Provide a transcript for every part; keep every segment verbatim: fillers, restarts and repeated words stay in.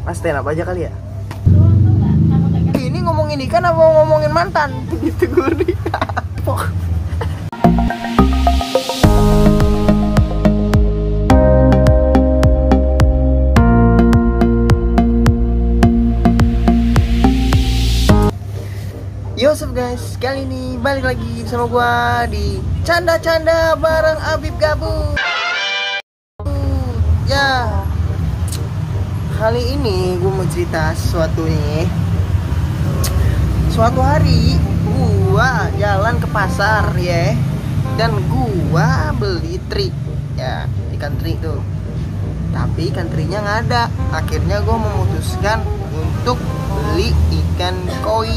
stand up aja kali ya. Ini ngomongin ikan apa ngomongin mantan? Gitu gue nih. Yo, what's up guys, kali ini balik lagi bersama gua di Canda-Canda bareng Abib Gabu. Ya, kali ini gua mau cerita sesuatu nih. Suatu hari gua jalan ke pasar ya, dan gua beli teri, ya ikan teri tuh. Tapi ikan terinya nggak ada. Akhirnya gua memutuskan untuk beli ikan koi.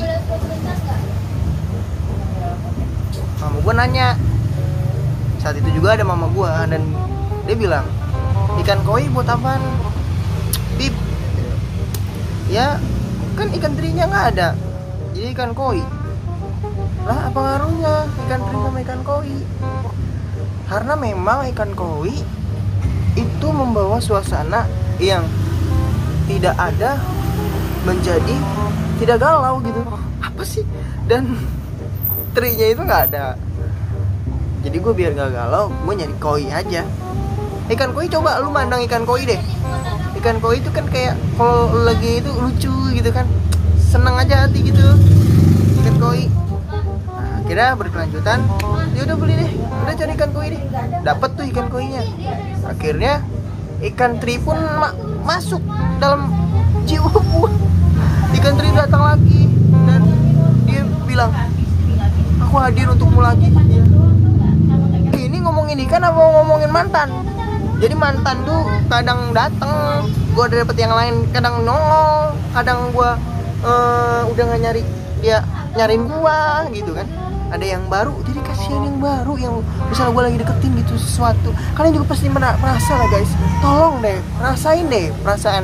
Mama gue nanya, saat itu juga ada mama gue, dan dia bilang, ikan koi buat apaan? Bib, ya kan ikan terinya nggak ada, jadi ikan koi. Lah apa ngaruhnya ikan teri sama ikan koi? Karena memang ikan koi itu membawa suasana yang tidak ada menjadi tidak galau gitu. Apa sih? Dan terinya itu nggak ada. Jadi gue biar gak galau, gue nyari koi aja. Ikan koi, coba lu mandang ikan koi deh. Ikan koi itu kan kayak kalau lagi itu lucu gitu kan, seneng aja hati gitu ikan koi. Nah, akhirnya berkelanjutan, ya udah beli deh, udah cari ikan koi deh. Dapet tuh ikan koinya. Akhirnya ikan teri pun ma masuk dalam jiwa gue. Ikan teri datang lagi dan dia bilang, aku hadir untukmu lagi. Ini ngomongin ikan apa ngomongin mantan? Jadi mantan tuh kadang dateng, gue udah dapet yang lain, kadang nongol, kadang gue uh, udah nggak nyari, dia nyariin gue gitu kan. Ada yang baru, jadi kasihan yang baru, yang misalnya gue lagi deketin gitu sesuatu. Kalian juga pasti merasa lah guys. Tolong deh, rasain deh perasaan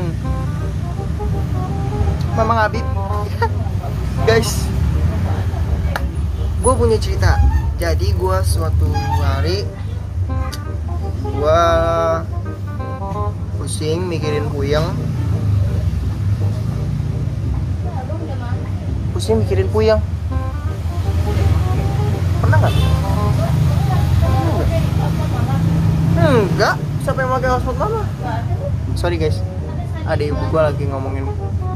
Mamang Habib. Guys, gue punya cerita. Jadi gue suatu hari gue pusing mikirin puyeng, pusing mikirin puyeng. Pernah nggak? Enggak. Enggak. Siapa yang pakai hotspot mama? Sorry guys, ada ibu gue lagi ngomongin.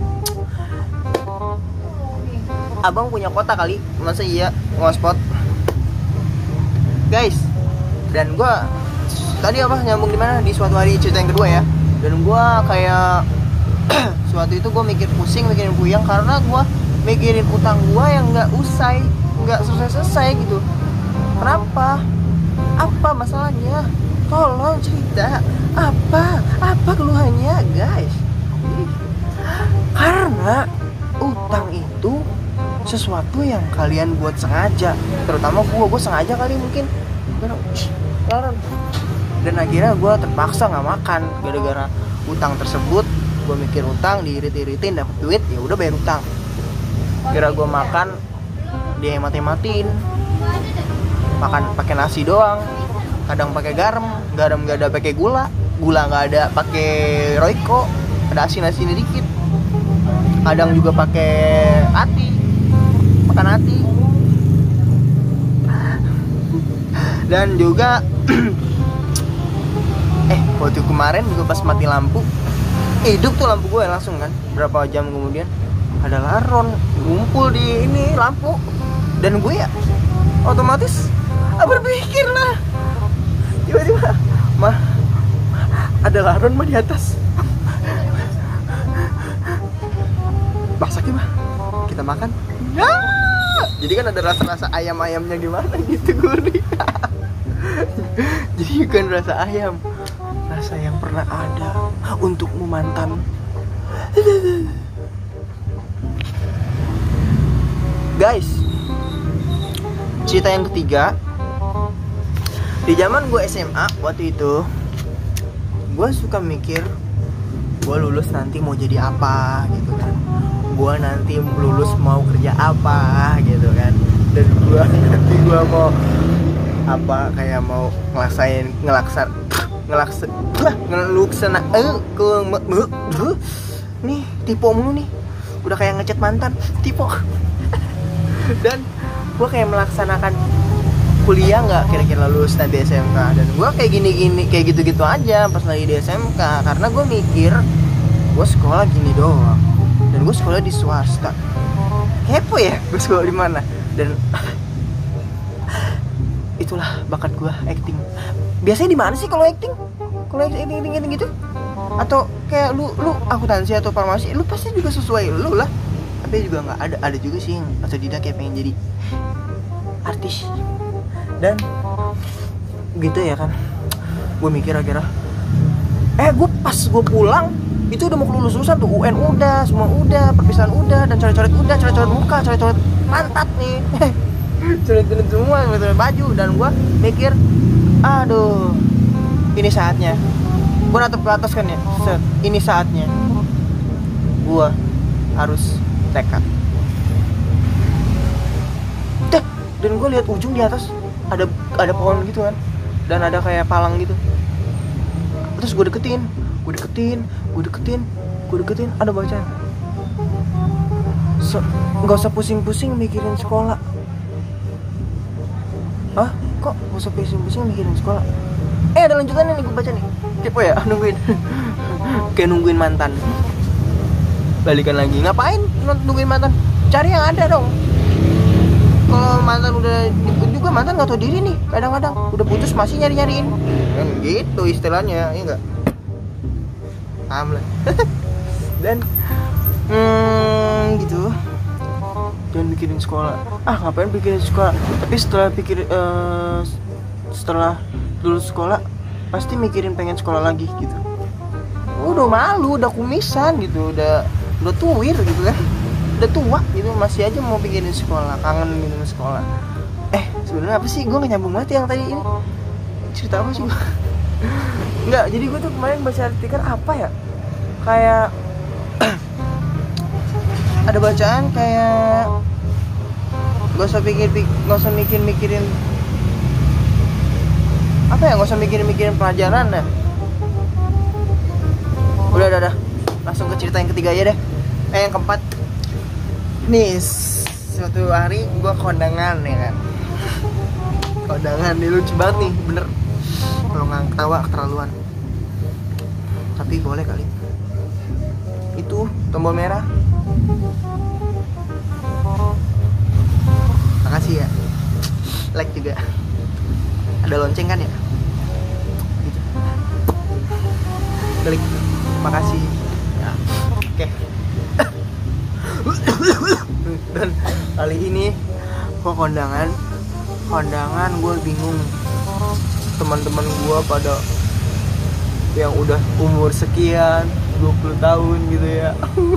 Abang punya kota kali, masa iya hotspot? Guys, dan gue tadi apa nyambung di mana di suatu hari cerita yang kedua ya. Dan gue kayak suatu itu gue mikir pusing, mikirin puyeng karena gue mikirin utang gue yang nggak usai, nggak selesai-selesai gitu. Kenapa? Apa masalahnya? Tolong cerita. Apa? Apa keluhannya guys? Karena utang itu sesuatu yang kalian buat sengaja, terutama gue, gue sengaja kali mungkin. Dan akhirnya gue terpaksa nggak makan gara-gara utang tersebut. Gue mikir utang, diirit-iritin, dapet duit, ya udah bayar utang. Kira gue makan, dia hemat-hematin, makan pakai nasi doang, kadang pakai garam, garam nggak ada pakai gula, gula nggak ada pakai Royco, ada asin-asinnya dikit. Kadang juga pakai hati, makan hati. Dan juga eh waktu kemarin juga pas mati lampu, hidup tuh lampu gue langsung kan, berapa jam kemudian ada laron ngumpul di ini lampu. Dan gue ya otomatis berpikir lah, tiba-tiba mah ada laron mah di atas. Masaknya mah kita makan ya. Jadi kan ada rasa-rasa ayam-ayamnya gimana gitu gue. Jadi bukan rasa ayam, rasa yang pernah ada untukmu mantan. Guys, cerita yang ketiga. Di zaman gue S M A waktu itu, gue suka mikir gue lulus nanti mau jadi apa gitu kan. Gue nanti lulus mau kerja apa gitu kan. Dan gue nanti gue mau apa, kayak mau ngelaksain ngelaksan ngelaksan ngeluksana eh ke nih tipe mulu nih, udah kayak ngechat mantan tipe. Dan gue kayak melaksanakan kuliah nggak kira-kira lulus nanti S M K, dan gue kayak gini-gini kayak gitu-gitu aja pas lagi di S M K, karena gue mikir gue sekolah gini doang dan gue sekolah di swasta, kepo ya gue sekolah di mana. Dan itulah bakat gue, acting. Biasanya di mana sih kalau acting? Kalau acting acting gitu? Atau kayak lu lu akuntansi atau farmasi, lu pasti juga sesuai lu lah. Tapi juga nggak ada ada juga sih yang atau tidak kayak pengen jadi artis. Dan gitu ya kan, gue mikir akhirnya eh gue pas gue pulang itu udah mau kelulusan tuh, U N udah, semua udah, perpisahan udah, dan coret-coret udah, coret-coret muka, coret-coret pantat nih. Coret-coret semua, coret-coret baju. Dan gue mikir, aduh, ini saatnya. Gue natap ke atas kan ya, set, ini saatnya gue harus tekad. Dah, dan gue lihat ujung di atas ada ada pohon gitu kan, dan ada kayak palang gitu. Terus gue deketin, gue deketin, gue deketin, gue deketin, ada bacaan. So, nggak usah pusing-pusing mikirin sekolah. Hah? Kok nggak usah pusing-pusing mikirin sekolah? Eh, ada lanjutannya nih, gue baca nih. Kepo ya, nungguin. Kayak nungguin mantan. Balikan lagi. Ngapain nungguin mantan? Cari yang ada dong. Kalau mantan udah jemput juga, mantan nggak tahu diri nih. Kadang-kadang udah putus masih nyari-nyariin. Kan gitu istilahnya, ya enggak? Paham lah. Dan hmm, gitu. Jangan mikirin sekolah. Ah, ngapain mikirin sekolah? Tapi setelah pikir uh, setelah lulus sekolah pasti mikirin pengen sekolah lagi gitu. Udah malu, udah kumisan gitu, udah udah tuwir gitu kan. Udah tua gitu, masih aja mau pikirin sekolah, kangen gitu sekolah. Eh, sebenarnya apa sih? Gue gak nyambung banget yang tadi ini. Cerita apa sih gue? Enggak, jadi gue tuh kemarin baca artikel apa ya? Kayak ada bacaan kayak gak usah pikir, gak usah mikir-mikirin apa ya, gak usah mikirin-mikirin pelajaran dah. Udah, udah, udah. Langsung ke cerita yang ketiga aja deh. Eh, yang keempat. Nih, suatu hari gue kondangan ya kan. Kondangan nih, lucu banget nih, bener. Kalau nggak ketawa keterlaluan. Tapi boleh kali. Itu tombol merah. Makasih ya. Like juga. Ada lonceng kan ya? Gitu. Klik. Makasih. Ya. Oke. Dan kali ini kok kondangan kondangan gue bingung. Teman-teman gue pada yang udah umur sekian dua puluh tahun gitu ya.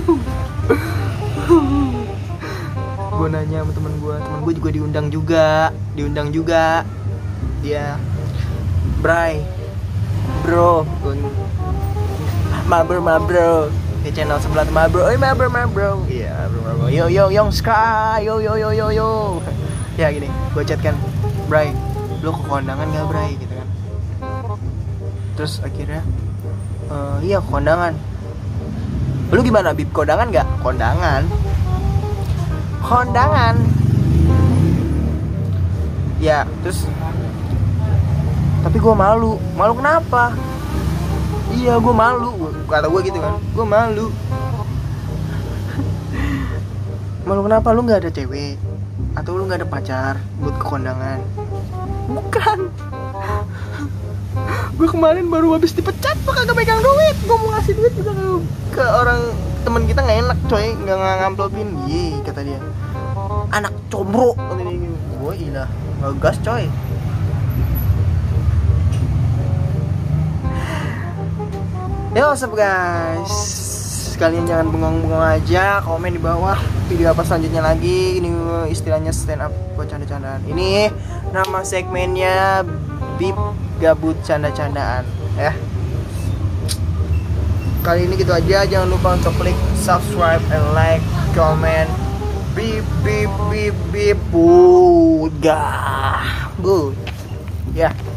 Gue nanya sama teman gue, teman gue juga diundang juga, diundang juga. Dia, Bray, bro, mabro mabro, di channel sebelah mabro, oi mabro mabro, iya mabro mabro, yo yo yo sky, yo yo yo yo yo, ya gini, gue chat kan, Bray, lu ke kondangan gak Bray, gitu kan. Terus akhirnya, uh, iya kondangan. Lu gimana Bib, kondangan gak? Kondangan, kondangan. Ya, terus tapi gue malu. Malu kenapa? Iya, gue malu. Kata gue gitu kan, gue malu. Malu kenapa? Lu gak ada cewek? Atau lu gak ada pacar buat ke kondangan? Bukan. Gue kemarin baru habis dipecat, gue kagak pegang duit. Gue mau ngasih duit juga ke orang teman kita, gak enak coy, gak ngamplopin. Ye, kata dia, anak combro. Gue ilah, ngegas coy. Yo, what's up guys? Kalian jangan bengong-bengong aja, komen di bawah video apa selanjutnya lagi. Ini istilahnya stand up buat canda-candaan. Ini nama segmennya Bib Gabut Canda-candaan ya. Kali ini gitu aja, jangan lupa untuk klik subscribe and like, comment. Bib bib bib bib. Udah. Good. Ya.